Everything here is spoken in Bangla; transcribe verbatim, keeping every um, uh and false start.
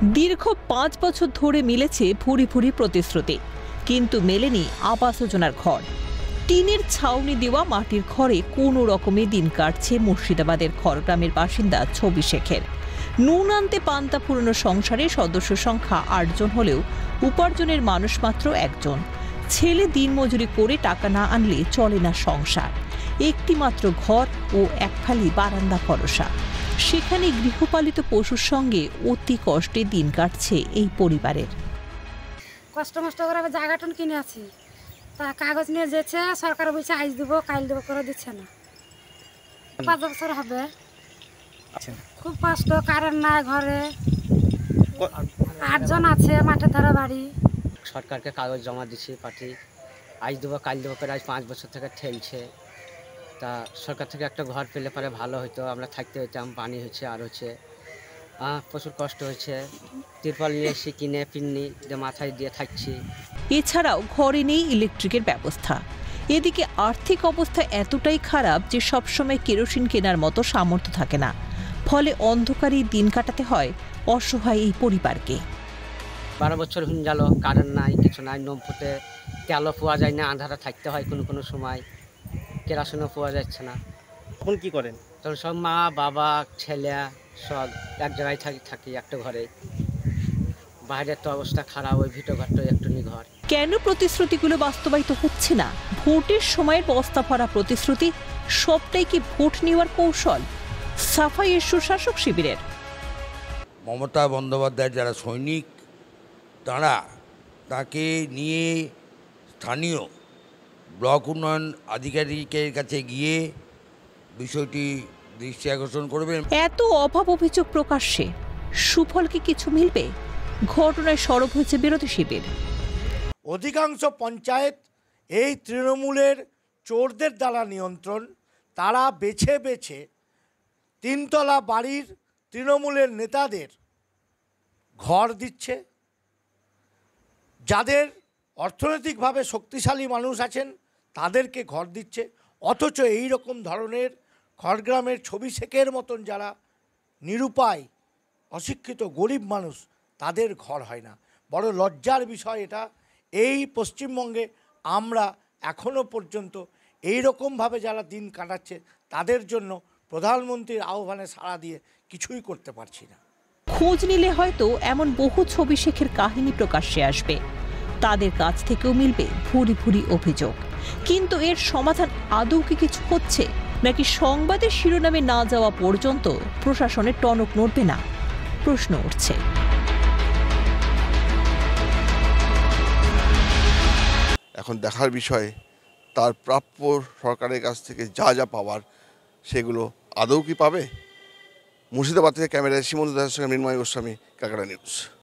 দীর্ঘ পাঁচ বছর ধরে মিলেছে ভুরি ভুরি প্রতিশ্রুতি, কিন্তু মেলেনি আবাস যোজনার ঘর। টিনের ছাউনি দেওয়া মাটির ঘরে কোনো রকমে দিন কাটছে মুর্শিদাবাদের খড়গ্রামের বাসিন্দা ছবি শেখের। নুন আনতে পান্তা পুরনো সংসারে সদস্য সংখ্যা আটজন হলেও উপার্জনের মানুষ মাত্র একজন। ছেলে দিনমজুরি করে টাকা না আনলে চলে না সংসার। একটি মাত্র ঘর ও এক ফালি বারান্দা ভরসা। সেখানে গৃহপালিত পশুর সঙ্গে অতি কষ্টে দিন কাটছে এই পরিবারের। কষ্ট মষ্ট করে জায়গাটন কিনে আছি, তা কাগজ নিয়ে যেছে, সরকার বলছে আজ দিব কাল দিব করে দিচ্ছে না। পাঁচ বছর হবে। খুব কষ্ট, কারেন্ট নাই ঘরে, আটজন আছে, মাঠের ধারে বাড়ি। সরকারকে কাগজ জমা দিচ্ছি পার্টি, আজ দেবো কাল দেবো করে আজ পাঁচ বছর থেকে ঠেলছে। তা সরকার থেকে একটা ঘর পেলে পরে ভালো হতো, আমরা থাকতে হইতাম। পানি হচ্ছে আর হচ্ছে প্রচুর কষ্ট হচ্ছে। তিরপল নিয়ে এসে কিনে পিন্নি দিয়ে মাথায় দিয়ে থাকছি। এছাড়াও ঘরে নেই ইলেকট্রিকের ব্যবস্থা। এদিকে আর্থিক অবস্থা এতটাই খারাপ যে সবসময় কেরোসিন কেনার মতো সামর্থ্য থাকে না। ফলে অন্ধকারে দিন কাটাতে হয় অসহায় এই পরিবারকে। বারো বছর হয়ে গেল, কারেন্ট নাই, কিছু নাই। নমপুতে তেলও পাওয়া যায় না, আন্ধারে থাকতে হয় কোনো কোনো সময়। কেরোসিনও পাওয়া যাচ্ছে না। এখন কি করেন? তখন সব মা বাবা ছেলে সব এক জায়গায় থাকি থাকি একটা ঘরে। বাইরের তো অবস্থা খারাপ, ওই ভিটো ঘরটা একটু নিঘর। কেন প্রতিশ্রুতিগুলো বাস্তবায়িত হচ্ছে না? ভোটের সময়ের বস্তা ভরা প্রতিশ্রুতি, সবটাই কি ভোট নেওয়ার কৌশল? সাফাইয়ের সুশাসক শিবিরের। মমতা বন্দ্যোপাধ্যায়ের যারা সৈনিক, তারা তাকে নিয়ে স্থানীয় ব্লক উন্নয়ন আধিকারিকের কাছে গিয়ে বিষয়টি দৃষ্টি আকর্ষণ করবেন। এত অভাব অভিযোগ প্রকাশ্যে সুফল কি কিছু মিলবে? ঘটনায় সরব হয়েছে বিরোধী শিবির। অধিকাংশ পঞ্চায়েত এই তৃণমূলের চোরদের দ্বারা নিয়ন্ত্রণ। তারা বেছে বেছে তিনতলা বাড়ির তৃণমূলের নেতাদের ঘর দিচ্ছে। যাদের অর্থনৈতিকভাবে শক্তিশালী মানুষ আছেন তাদেরকে ঘর দিচ্ছে, অথচ এই রকম ধরনের খড়গ্রামের ছবি শেখের মতন যারা নিরুপায় অশিক্ষিত গরিব মানুষ তাদের ঘর হয় না। বড় লজ্জার বিষয় এটা। এই পশ্চিমবঙ্গে আমরা এখনও পর্যন্ত এই রকমভাবে যারা দিন কাটাচ্ছে তাদের জন্য প্রধানমন্ত্রীর আহ্বানে সাড়া দিয়ে কিছুই করতে পারছি না। খোঁজ নিলে হয়তো এমন বহু ছবি শেখের কাহিনী প্রকাশ্যে আসবে। তাদের কাছ থেকেও মিলবে ভুরি ভুরি অভিযোগ। কিন্তু এর সমাধান আদৌ কি কিছু হচ্ছে, নাকি সংবাদের শিরোনামে না যাওয়া পর্যন্ত প্রশাসনের টনক নড়বে না? প্রশ্ন উঠছে। এখন দেখার বিষয় তার প্রাপ্য সরকারের কাছ থেকে যা যা পাওয়ার সেগুলো আদৌ কি পাবে। মুর্শিদাবাদ থেকে ক্যামেরায় সীমন্ত দাসের সঙ্গে মৃন্ময় গোস্বামী, ক্যালকাটা নিউজ।